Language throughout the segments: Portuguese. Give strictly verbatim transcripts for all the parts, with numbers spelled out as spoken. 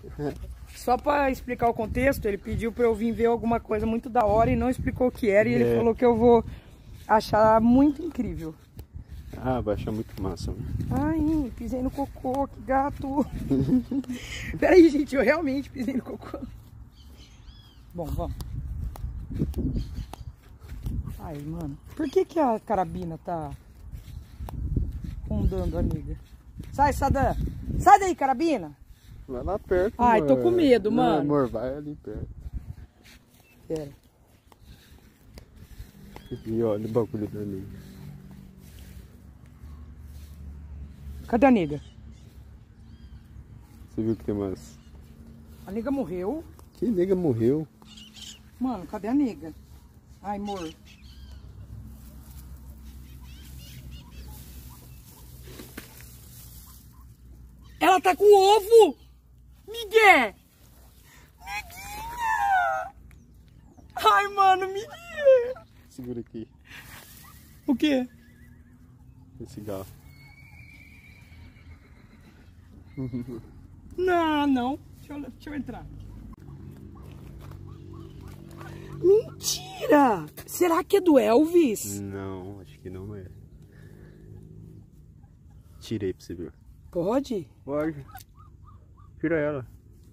Só pra explicar o contexto, ele pediu pra eu vir ver alguma coisa muito da hora e não explicou o que era. E ele É. falou que eu vou achar muito incrível. Ah, vai achar muito massa. Mano. Ai, pisei no cocô, que gato. Peraí, gente, eu realmente pisei no cocô. Bom, vamos. Ai, mano, por que que a carabina tá rondando a nega? Sai, Sadam! Sai daí, carabina! Vai lá perto, Ai, amor. tô com medo, Não, mano. amor, vai ali perto. Pera. E olha o bagulho da nega. Cadê a nega? Você viu que tem mais? A nega morreu? Que nega morreu? Mano, cadê a nega? Ai, amor. Ela tá com ovo! Miguel! Neguinha! Ai, mano, Miguel! Segura aqui. O quê? Esse cigarro. Não, não. Deixa eu, deixa eu entrar. Mentira! Será que é do Elvis? Não, acho que não é. Tira aí pra você ver. Pode? Pode. Tira ela.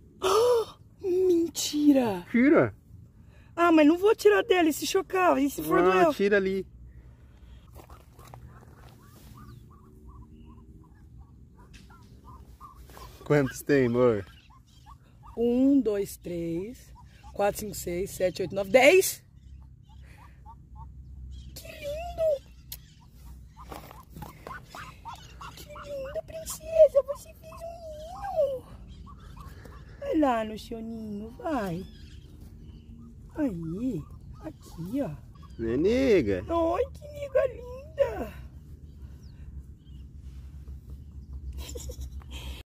Mentira! Tira! Ah, mas não vou tirar dela e se chocar. E se for do Ah, Elvis? tira ali. Quantos tem, amor? Um, dois, três, quatro, cinco, seis, sete, oito, nove, dez! Que lindo! Que lindo, princesa! Você fez um ninho! Vai lá no seu ninho, vai! Aí, aqui, ó. Vem, nega. Ai, que nega linda!